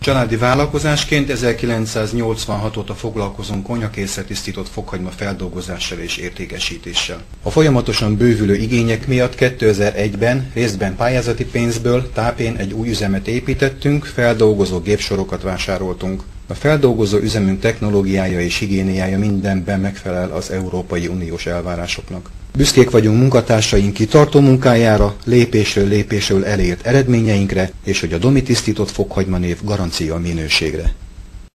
Családi vállalkozásként 1986 óta foglalkozunk konyakészre tisztított fokhagyma feldolgozással és értékesítéssel. A folyamatosan bővülő igények miatt 2001-ben részben pályázati pénzből Tápén egy új üzemet építettünk, feldolgozó gépsorokat vásároltunk. A feldolgozó üzemünk technológiája és higiéniája mindenben megfelel az Európai Uniós elvárásoknak. Büszkék vagyunk munkatársaink kitartó munkájára, lépésről lépésről elért eredményeinkre, és hogy a Domi tisztított fokhagyma név garancia a minőségre.